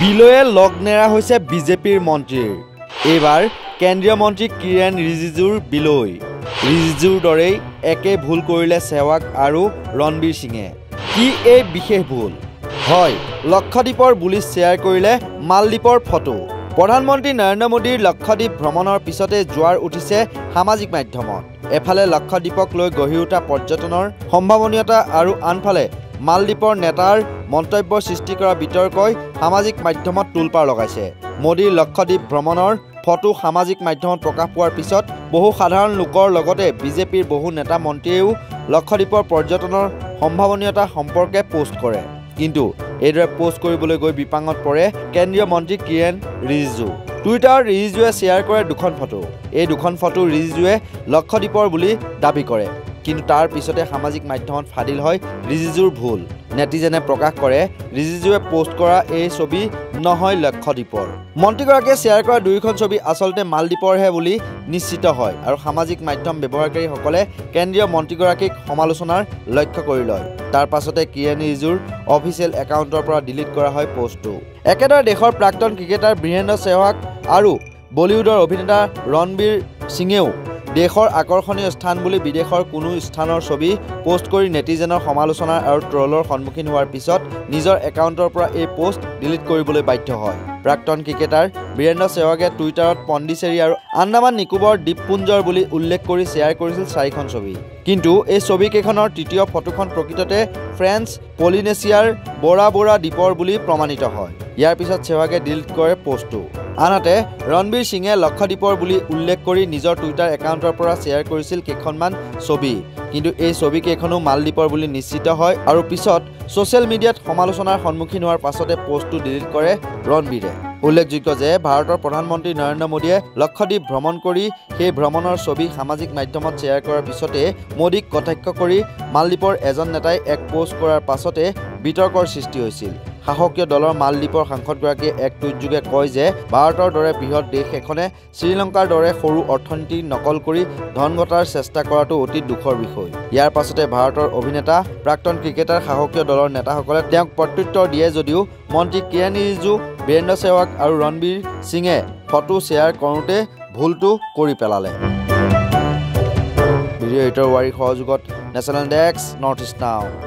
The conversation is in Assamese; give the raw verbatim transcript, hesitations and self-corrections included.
বিলয়ে লগ নেৰা হৈছে বিজেপিৰ মন্ত্ৰীৰ এইবাৰ কেন্দ্ৰীয় মন্ত্ৰী কিৰেণ ৰিজিজুৰ বিলয় ৰিজিজুৰ দৰেই একে ভুল কৰিলে সেৱাগ আৰু ৰণবীৰ সিঙে কি এই বিশেষ ভুল হয় লক্ষদ্বীপৰ বুলি শ্বেয়াৰ কৰিলে মালদ্বীপৰ ফটো প্ৰধানমন্ত্ৰী নৰেন্দ্ৰ মোদীৰ লক্ষদ্বীপ ভ্ৰমণৰ পিছতে জোৱাৰ উঠিছে সামাজিক মাধ্যমত এফালে লক্ষদ্বীপক লৈ গঢ়ি উঠা পৰ্যটনৰ সম্ভাৱনীয়তা আৰু আনফালে মালদ্বীপৰ নেতাৰ মন্তব্য সৃষ্টি কৰা বিতৰ্কই সামাজিক মাধ্যমত তুলপাৰ লগাইছে মোদীৰ লক্ষদ্বীপ ভ্ৰমণৰ ফটো সামাজিক মাধ্যমত প্ৰকাশ পোৱাৰ পিছত বহু সাধাৰণ লোকৰ লগতে বিজেপিৰ বহু নেতা মন্ত্ৰীয়েও লক্ষদ্বীপৰ পৰ্যটনৰ সম্ভাৱনীয়তা সম্পৰ্কে পোষ্ট কৰে কিন্তু এইদৰে পোষ্ট কৰিবলৈ গৈ বিপাঙত পৰে কেন্দ্ৰীয় মন্ত্ৰী কিৰেণ ৰিজিজু টুইটাৰত ৰিজিজুৱে শ্বেয়াৰ কৰে দুখন ফটো এই দুখন ফটো ৰিজিজুৱে লক্ষদ্বীপৰ বুলি দাবী কৰে কিন্তু তাৰ পিছতে সামাজিক মাধ্যমত ফাদিল হয় ৰিজিজুৰ ভুল নেটিজেনে প্ৰকাশ কৰে ৰিজিজুৱে পোষ্ট কৰা এই ছবি নহয় লক্ষদ্বীপৰ মন্ত্ৰীগৰাকীয়ে শ্বেয়াৰ কৰা দুইখন ছবি আচলতে মালদ্বীপৰহে বুলি নিশ্চিত হয় আৰু সামাজিক মাধ্যম ব্যৱহাৰকাৰীসকলে কেন্দ্ৰীয় মন্ত্ৰীগৰাকীক সমালোচনাৰ লক্ষ্য কৰি লয় তাৰ পাছতে কিৰেণ ৰিজিজুৰ অফিচিয়েল একাউণ্টৰ পৰা ডিলিট কৰা হয় পোষ্টটো একেদৰে দেশৰ প্ৰাক্তন ক্ৰিকেটাৰ বীৰেন্দ্ৰ সেহৱাগ আৰু বলিউডৰ অভিনেতা ৰণবীৰ সিঙেও দেশৰ আকৰ্ষণীয় স্থান বুলি বিদেশৰ কোনো স্থানৰ ছবি পোষ্ট কৰি নেটিজেনৰ সমালোচনা আৰু ট্ৰলৰ সন্মুখীন হোৱাৰ পিছত নিজৰ একাউণ্টৰ পৰা এই পোষ্ট ডিলিট কৰিবলৈ বাধ্য হয় প্ৰাক্তন ক্ৰিকেটাৰ বীৰেন্দ্ৰ সেহৱাগে টুইটাৰত পণ্ডিচেৰী আৰু আন্দামান নিকোবৰ দ্বীপপুঞ্জৰ বুলি উল্লেখ কৰি শ্বেয়াৰ কৰিছিল চাৰিখন ছবি কিন্তু এই ছবিকেইখনৰ তৃতীয় ফটোখন প্ৰকৃততে ফ্ৰেঞ্চ পলিনেছিয়াৰ বৰা বৰা দ্বীপৰ বুলি প্ৰমাণিত হয় ইয়াৰ পিছত সেহৱাগে ডিলিট কৰে পোষ্টটো আনহাতে ৰণবীৰ সিঙে লক্ষদ্বীপৰ বুলি উল্লেখ কৰি নিজৰ টুইটাৰ একাউণ্টৰ পৰা শ্বেয়াৰ কৰিছিল কেইখনমান ছবি কিন্তু এই ছবিকেইখনো মালদ্বীপৰ বুলি নিশ্চিত হয় আৰু পিছত ছ'চিয়েল মিডিয়াত সমালোচনাৰ সন্মুখীন হোৱাৰ পাছতে পোষ্টটো ডিলিট কৰে ৰণবীৰে উল্লেখযোগ্য যে ভাৰতৰ প্ৰধানমন্ত্ৰী নৰেন্দ্ৰ মোদীয়ে লক্ষদ্বীপ ভ্ৰমণ কৰি সেই ভ্ৰমণৰ ছবি সামাজিক মাধ্যমত শ্বেয়াৰ কৰাৰ পিছতে মোদীক কটাক্ষ কৰি মালদ্বীপৰ এজন নেতাই এক পোষ্ট কৰাৰ পাছতে বিতৰ্কৰ সৃষ্টি হৈছিল শাসকীয় দলৰ মালদ্বীপৰ সাংসদগৰাকীয়ে এক টুইটযোগে কয় যে ভাৰতৰ দৰে বৃহৎ দেশ এখনে শ্ৰীলংকাৰ দৰে সৰু অৰ্থনীতি নকল কৰি ধন ঘটাৰ চেষ্টা কৰাটো অতি দুখৰ বিষয় ইয়াৰ পাছতে ভাৰতৰ অভিনেতা প্ৰাক্তন ক্ৰিকেটাৰ শাসকীয় দলৰ নেতাসকলে তেওঁক প্ৰত্যুত্তৰ দিয়ে যদিও মন্ত্ৰী কিৰেণ ৰিজিজু বীৰেন্দ্ৰ সেহৱাগ আৰু ৰণবীৰ সিঙে ফটো শ্বেয়াৰ কৰোঁতে ভুলটো কৰি পেলালে ভিডিঅ' এডিটৰ ৱাৰীৰ সহযোগত নেশ্যনেল ডেস্ক নৰ্থ ইষ্ট নাও